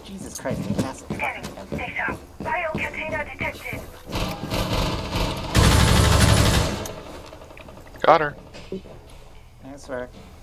Jesus Christ, you massive fucking head. Data. Bio container detected. Got her. Nice work.